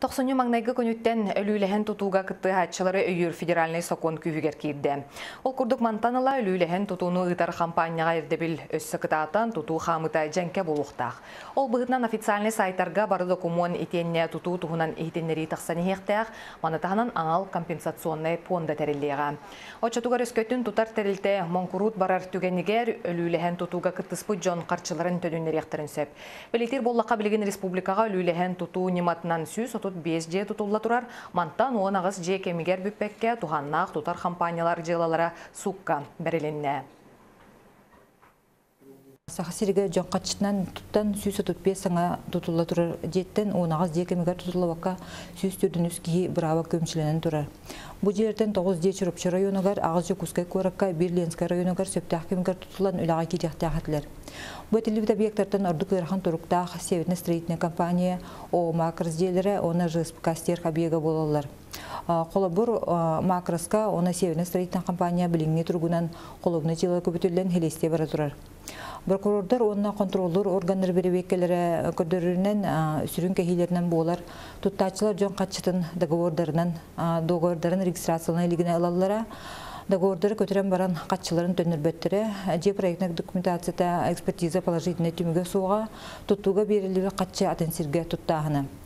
Тоқсоню маңнайғы көнүттен өлүләһен тутууга кытты хатчылары өйүр федеральный сокон күйүгер кирди. Ол курдук мантаныла өлүләһен тутууну ытар компанияга эрдебил өссө кытаатан тутуу хамыта жанке болуктак. Ол быгытнан официальный сайттарга бары документ итенне тутуу туһунан ихтеннери тахсаны хектак, манатаһанан аңал компенсационный фонда терилега. Очотугар өскөтүн тутар терилте монкурут барар түгенигер өлүләһен тутууга кыттыспы жон карчыларын төнүннеректерин сөп. Белитир боллакка билген республикага өлүләһен тутуу ниматынан сүз отут 5 же тутулла турар, мантан оғанағыз же кемигер бүппекке туханнақ тутар компаниялар жылалара сукка береленне. Сахасириге жоңқатчытынан туттан сүз отут 5 саңа тутулла турар жеттен оғанағыз же кемигер тутулла ваққа сүз түрдің үскігі бұрава көмшіленен турар. Бұ жерден 9 же Чурупчы районығар, Ағыз Жокускай Коракка, Бирленскай районығар сөптақ кемигер тутулан үлаға кетяқтақ әтілер. Бұл әтілбіт объекттардан ордық ұйрахан тұруқтақ Северный строительная компания о макросделері оны ЖСПК стерх объега болалар. Қолабыр макроска оны Северный строительная компания біліңне тұрғынан қолығыны жылы көбітілден хелесте бара тұрар. Прокурордар онына контроллор органдар беребеккелері көдірінен сүрін кәхейлерінен болар. Тұттачылар жон қатшытын доғырдарын регистрациялына елігіне алалара. Договордары көтерен баран қатшыларын төнірбеттері, же проектнік документацияда экспертиза положительный түміге соға, тұттуға берілігі қатшы атенсерге тұттағыны.